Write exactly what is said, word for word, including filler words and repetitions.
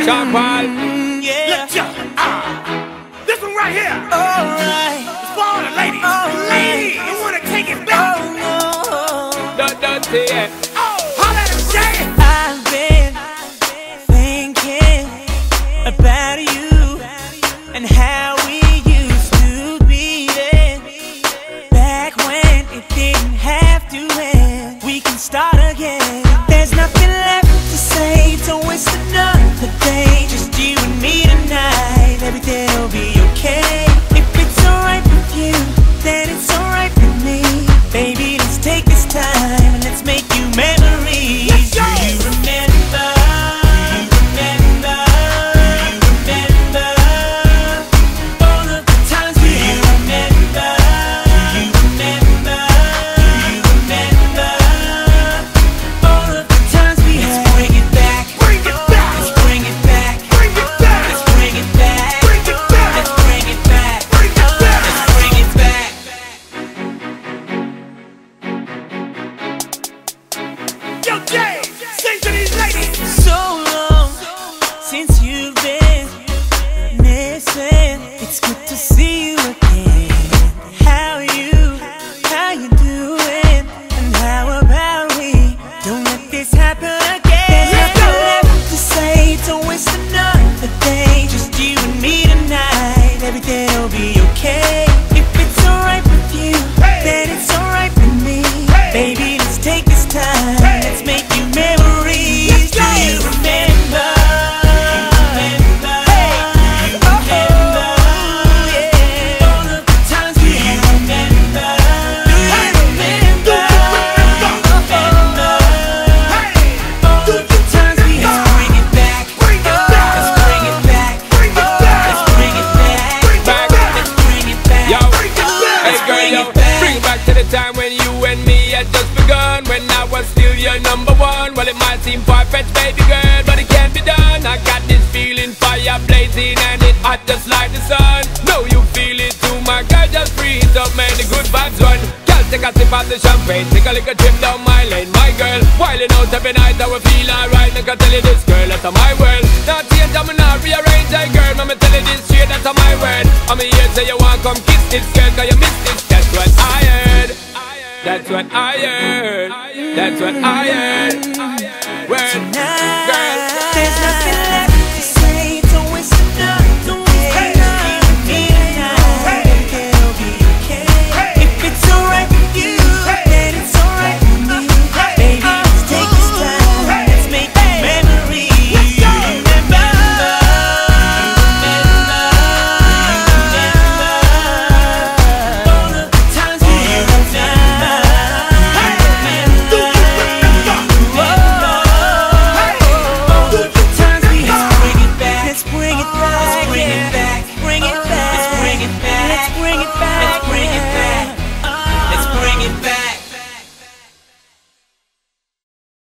Sean Paul. Mm, yeah. Let's go. Ah. This one right here. Alright. It's for all the ladies. Alright. Ladies, you wanna take it back? Oh no. Don't, don't say it. Oh, holla at him, Jay. I've been thinking about you and how we used to be then. Back when it didn't have to end. We can start again. There's nothing left to say, don't waste another day. Just you and me tonight, everything'll be okay. If it's alright with you, then it's alright with me. Baby, let's take this time and let's make you memories. Let's go. Do you remember? Do you remember? Do you remember all of the times we had? Remember? Do you remember? Do you remember all of the times we had? Let's bring it back. Bring it back. Let's bring it back. Bring it back. Let's bring it back. Bring it back. Let's bring it back. Bring it back. Let's bring it back. Yo, Jay, sing to these ladies. So long since you've been missing. It's good to see you again. How you, how you doing? And how about we don't let this happen again? There's nothing left to say, don't waste another day. Just you and me tonight, everything'll be okay. If it's alright with you, then it's alright with me. Baby, let's take this time, let's make you memories. Let's go. Do you remember? Do you remember? Do you remember? Yeah. All of the times we had. Remember? Do you remember? Remember? All of the times we had. Let's bring it back. Bring it back. Let's bring it back. Bring it back. Let's bring it back. Bring it Back. back. Let's bring it back. Yo, Bring it back. hey girl, bring yo, it back. bring it back to the time when you and me had just begun. When I was still your number one. Well, it might seem far-fetched, baby girl, but it can't be done. I got this feeling, fire blazing, and it hot just like the sun. Know you feel it too, my girl, just breathe up, man, the good vibes run. Girl, take a sip of the champagne, take a little trip down my lane, my girl. Wilding out every night, I will feel alright. I can tell you this, girl, that's my world. Not change, I'm not rearrange, hey girl, I'ma tell you this straight, that's my word. I'm here, say you want come kiss this girl, cause you missed this. That's what I heard. That's what I heard. That's what I heard. Word, Tonight, girl. there's nothing left to say, don't waste another day. Just you and me tonight, everything'll be okay. If it's alright with you, then it's alright with me. Baby, let's take this time, let's make memories. Do you remember? Do you remember? Do you remember all of the times we had? Let's bring it back, bring it back, bring it back, let's bring it back, let's bring it back, let's bring it